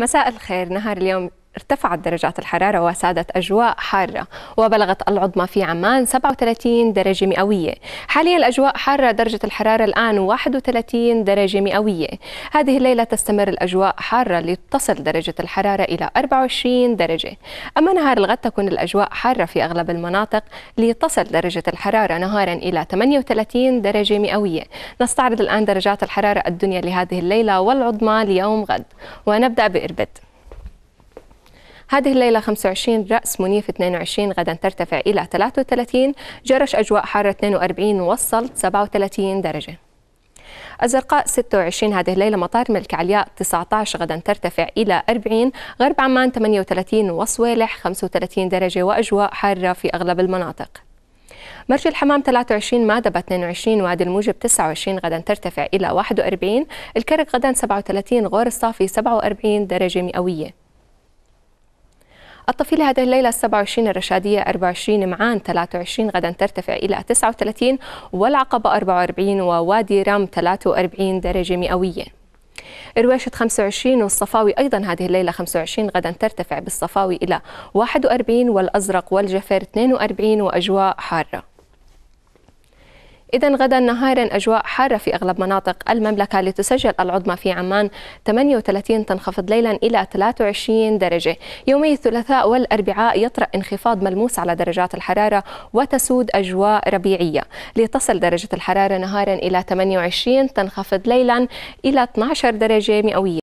مساء الخير. نهار اليوم ارتفعت درجات الحرارة وسادت أجواء حارة، وبلغت العظمى في عمان 37 درجة مئوية. حاليا الأجواء حارة، درجة الحرارة الآن 31 درجة مئوية. هذه الليلة تستمر الأجواء حارة لتصل درجة الحرارة إلى 24 درجة. أما نهار الغد تكون الأجواء حارة في أغلب المناطق لتصل درجة الحرارة نهارا إلى 38 درجة مئوية. نستعرض الآن درجات الحرارة الدنيا لهذه الليلة والعظمى ليوم غد، ونبدأ بإربد. هذه الليلة 25 رأس منيف 22، غدا ترتفع إلى 33. جرش أجواء حارة 42 وصلت 37 درجة. الزرقاء 26 هذه الليلة. مطار ملك علياء 19 غدا ترتفع إلى 40. غرب عمان 38 وصويلح 35 درجة وأجواء حارة في أغلب المناطق. مرج الحمام 23، مادبة 22، وادي الموجب 29 غدا ترتفع إلى 41. الكرك غدا 37، غور الصافي 47 درجة مئوية. الطفيلة هذه الليلة 27، الرشادية 24، معان 23 غدا ترتفع إلى 39، والعقبة 44، ووادي رم 43 درجة مئوية. إرويشة 25، والصفاوي أيضا هذه الليلة 25 غدا ترتفع بالصفاوي إلى 41، والأزرق والجفر 42 وأجواء حارة. إذن غدا نهارا أجواء حارة في أغلب مناطق المملكة، لتسجل العظمى في عمان 38، تنخفض ليلا إلى 23 درجة. يومي الثلاثاء والأربعاء يطرأ انخفاض ملموس على درجات الحرارة وتسود أجواء ربيعية، لتصل درجة الحرارة نهارا إلى 28، تنخفض ليلا إلى 12 درجة مئوية.